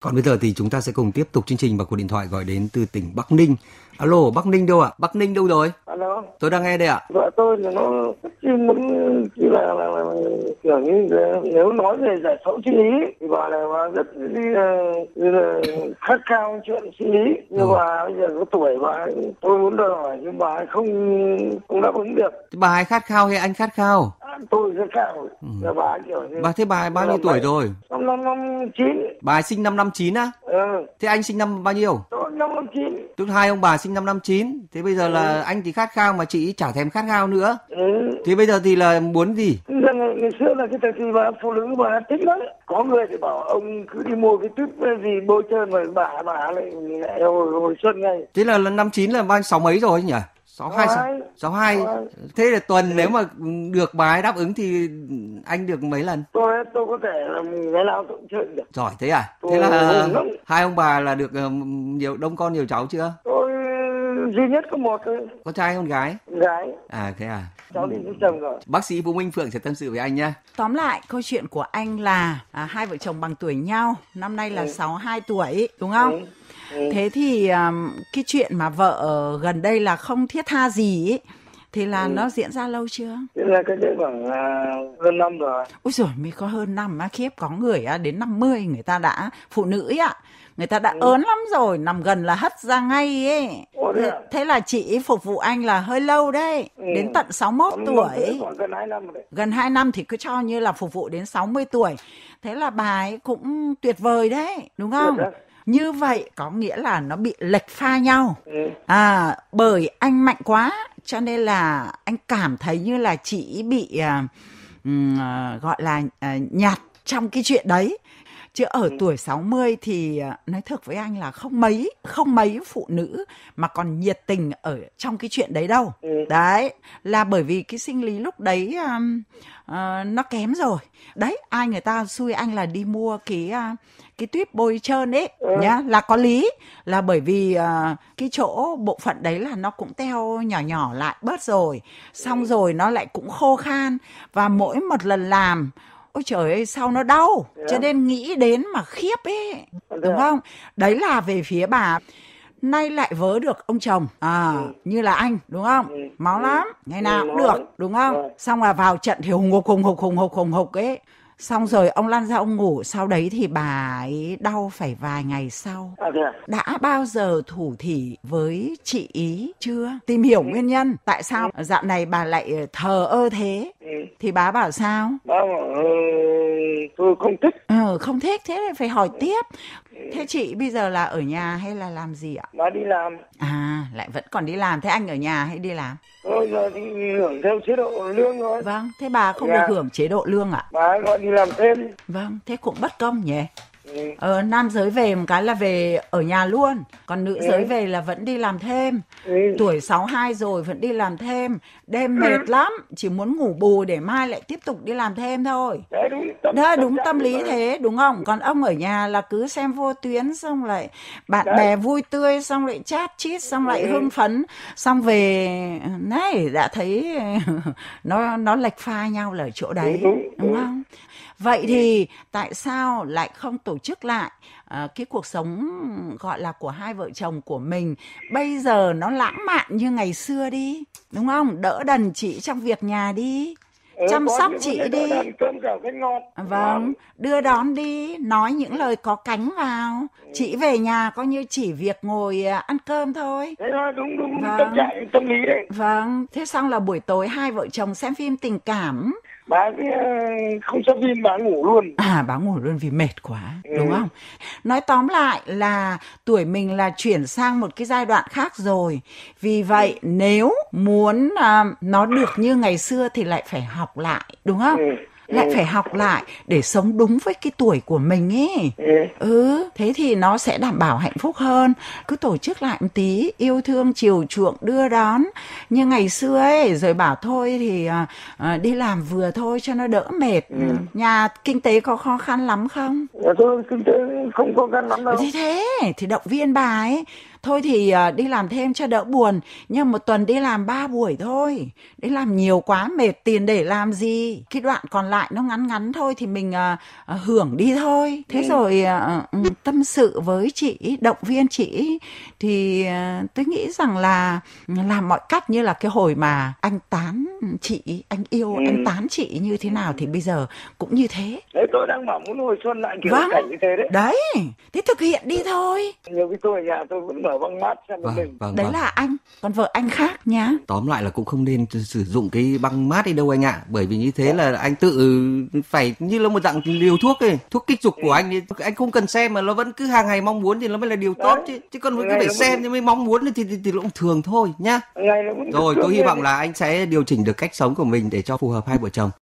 Còn bây giờ thì chúng ta sẽ cùng tiếp tục chương trình bằng cuộc điện thoại gọi đến từ tỉnh Bắc Ninh. Alo, Bắc Ninh đâu ạ? Bắc Ninh đâu rồi? Alo. Tôi đang nghe đây ạ. Vợ tôi là nó chỉ là kiểu như nếu nói về giải phẫu sinh lý thì bà này bà rất là khát khao chuyện sinh lý, nhưng mà bây giờ có tuổi bà, tôi muốn đòi hỏi nhưng bà không đáp ứng được. Bà ấy khát khao hay anh khát khao? Tôi khát khao. Bà kiểu như Thế bà ấy bao nhiêu tuổi rồi? Năm 9. Bà ấy sinh năm 59 á? Thế anh sinh năm bao nhiêu? Tôi năm 59. Tức hai ông bà sinh năm 59. Thế bây giờ là anh thì khát khao mà chị chả thèm khát khao nữa. Thế bây giờ thì là muốn gì? Ngày xưa là cái thời kỳ bà phụ nữ bà thích lắm. Có người thì bảo ông cứ đi mua cái túp gì bôi trơn mà bà lại hồi xuân ngay. Thế là 59 là bao sáu mấy rồi nhỉ? 62. Thế là tuần nếu mà được bà ấy đáp ứng thì anh được mấy lần? Tôi có thể là ngày nào tôi cũng chơi được. Giỏi thế à? Thế là hai ông bà là được nhiều đông con nhiều cháu chưa? Tôi duy nhất có một thôi. Có trai con gái? Gái. À thế à? Cháu đi với chồng rồi. Bác sĩ Vũ Minh Phượng sẽ tâm sự với anh nhé. Tóm lại câu chuyện của anh là hai vợ chồng bằng tuổi nhau, năm nay là 62 tuổi đúng không? Thế thì cái chuyện mà vợ gần đây là không thiết tha gì ấy, thì là nó diễn ra lâu chưa? Thế là cái đấy khoảng hơn năm rồi. Ôi giời, mới có hơn năm á, khiếp, có người đến 50 người ta đã, phụ nữ ấy ạ, người ta đã ớn lắm rồi, nằm gần là hất ra ngay ấy. Thế là chị phục vụ anh là hơi lâu đấy, đến tận 61 tuổi. Gần 2 năm rồi. Gần 2 năm thì cứ cho như là phục vụ đến 60 tuổi. Thế là bà ấy cũng tuyệt vời đấy, đúng không? Như vậy có nghĩa là nó bị lệch pha nhau. Bởi anh mạnh quá cho nên là anh cảm thấy như là chị bị gọi là nhạt trong cái chuyện đấy. Chứ ở tuổi 60 thì nói thật với anh là không mấy phụ nữ mà còn nhiệt tình ở trong cái chuyện đấy đâu. Đấy, là bởi vì cái sinh lý lúc đấy nó kém rồi. Đấy, ai người ta xui anh là đi mua cái tuyếp bôi trơn ấy nhá, là có lý, là bởi vì cái chỗ bộ phận đấy là nó cũng teo nhỏ nhỏ lại bớt rồi, xong rồi nó lại cũng khô khan, và mỗi một lần làm ôi trời ơi sao nó đau, cho nên nghĩ đến mà khiếp ấy, đúng không? Đấy là về phía bà. Nay lại vớ được ông chồng như là anh, đúng không? Máu lắm, ngày nào cũng được, đúng không? Xong là vào trận thì hùng hục ấy. Xong rồi ông lăn ra ông ngủ, sau đấy thì bà ấy đau phải vài ngày sau. Đã bao giờ thủ thỉ với chị ý chưa? Tìm hiểu nguyên nhân tại sao dạo này bà lại thờ ơ thế. Thì bà bảo sao? Bà bảo tôi không thích. Không thích, thế thì phải hỏi tiếp. Thế chị bây giờ là ở nhà hay là làm gì ạ? Bà đi làm. Lại vẫn còn đi làm. Thế anh ở nhà hay đi làm? Tôi giờ thì hưởng theo chế độ lương thôi. Vâng, thế bà không được hưởng chế độ lương ạ? Bà gọi đi làm thêm. Vâng, thế cũng bất công nhỉ? Nam giới về một cái là về ở nhà luôn, còn nữ giới về là vẫn đi làm thêm. Tuổi 62 rồi vẫn đi làm thêm, đêm mệt lắm, chỉ muốn ngủ bù để mai lại tiếp tục đi làm thêm thôi. Đấy, đúng tâm lý thế, đúng không? Còn ông ở nhà là cứ xem vô tuyến, xong lại bạn bè vui tươi, xong lại chat chít, xong lại hưng phấn, xong về này đã thấy nó lệch pha nhau là ở chỗ đấy, đúng không? Vậy thì tại sao lại không tổ chức lại cái cuộc sống gọi là của hai vợ chồng của mình bây giờ nó lãng mạn như ngày xưa đi, đúng không? Đỡ đần chị trong việc nhà đi, chăm sóc chị đi. Vâng, đưa đón đi, nói những lời có cánh vào. Chị về nhà coi như chỉ việc ngồi ăn cơm thôi. Thế thôi, đúng, vâng. Tâm lý đấy. Vâng, thế xong là buổi tối hai vợ chồng xem phim tình cảm. Bà không xem phim, bà ngủ luôn. Bà ngủ luôn vì mệt quá, đúng không? Nói tóm lại là tuổi mình là chuyển sang một cái giai đoạn khác rồi. Vì vậy nếu muốn nó được như ngày xưa thì lại phải học lại, đúng không? Lại phải học lại để sống đúng với cái tuổi của mình ấy. Thế thì nó sẽ đảm bảo hạnh phúc hơn. Cứ tổ chức lại một tí, yêu thương, chiều chuộng, đưa đón như ngày xưa ấy. Rồi bảo thôi thì đi làm vừa thôi cho nó đỡ mệt. Nhà kinh tế có khó khăn lắm không? Dạ thôi, kinh tế không khó khăn lắm đâu. Thì động viên bà ấy. thôi thì đi làm thêm cho đỡ buồn, nhưng một tuần đi làm 3 buổi thôi, đi làm nhiều quá mệt, tiền để làm gì, cái đoạn còn lại nó ngắn ngắn thôi thì mình hưởng đi thôi. Thế rồi tâm sự với chị, động viên chị, thì tôi nghĩ rằng là làm mọi cách như là cái hồi mà anh tán chị, anh yêu anh tán chị như thế nào thì bây giờ cũng như thế. Đấy, tôi đang bảo muốn hồi xuân lại kiểu cảnh như thế đấy. Đấy, thế thực hiện đi thôi. Nhiều khi tôi ở nhà tôi vẫn mở băng mát xem một mình. Đấy là anh, còn vợ anh khác nhá. Tóm lại là cũng không nên sử dụng cái băng mát đi đâu anh ạ. Bởi vì như thế là anh tự phải như là một dạng liều thuốc ấy, thuốc kích dục của anh thì anh không cần xem mà nó vẫn cứ hàng ngày mong muốn thì nó mới là điều tốt chứ. Chứ còn cứ phải xem thì mới mong muốn thì nó cũng thường thôi nhá. Rồi tôi hy vọng là anh sẽ điều chỉnh được cách sống của mình để cho phù hợp hai vợ chồng.